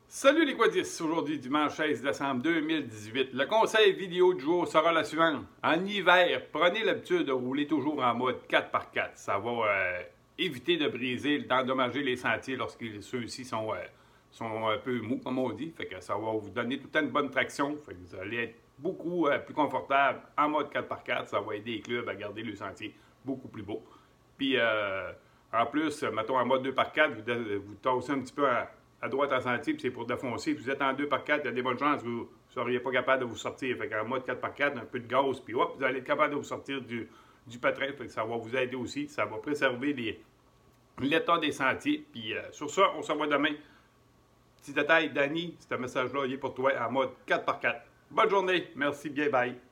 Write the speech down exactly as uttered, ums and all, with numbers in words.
Salut les quadistes! Aujourd'hui, dimanche seize décembre deux mille dix-huit, le conseil vidéo du jour sera la suivante. En hiver, prenez l'habitude de rouler toujours en mode quatre par quatre. Ça va euh, éviter de briser, d'endommager les sentiers lorsque ceux-ci sont, euh, sont un peu mous, comme on dit. Fait que ça va vous donner tout le temps une bonne traction. Fait que vous allez être beaucoup euh, plus confortable en mode quatre par quatre. Ça va aider les clubs à garder le sentier beaucoup plus beau. Puis, euh, en plus, mettons en mode deux par quatre, vous, vous tassez un petit peu à à droite en sentier, puis c'est pour défoncer. Puis vous êtes en deux par quatre, il y a des bonnes chances que vous ne seriez pas capable de vous sortir. Fait qu'en mode quatre par quatre, un peu de gaz, puis hop, vous allez être capable de vous sortir du, du pétrin. Fait que ça va vous aider aussi. Ça va préserver les, l'état des sentiers. Puis euh, sur ça, on se revoit demain. Petit détail, Danny, ce message-là, il est pour toi en mode quatre par quatre. Bonne journée. Merci bien. Bye.